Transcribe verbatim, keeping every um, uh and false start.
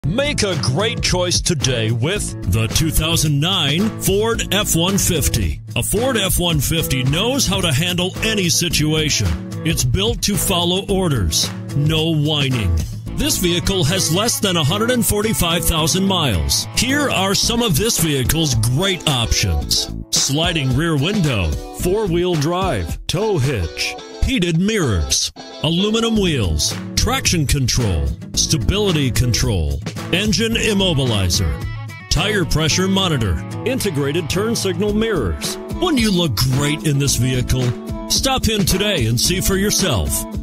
Make a great choice today with the two thousand nine Ford F one fifty. A Ford F one fifty knows how to handle any situation. It's built to follow orders, no whining. This vehicle has less than one hundred forty-five thousand miles. Here are some of this vehicle's great options: sliding rear window, four-wheel drive, tow hitch, heated mirrors, aluminum wheels, traction control, stability control, engine immobilizer, tire pressure monitor, integrated turn signal mirrors. Wouldn't you look great in this vehicle? Stop in today and see for yourself.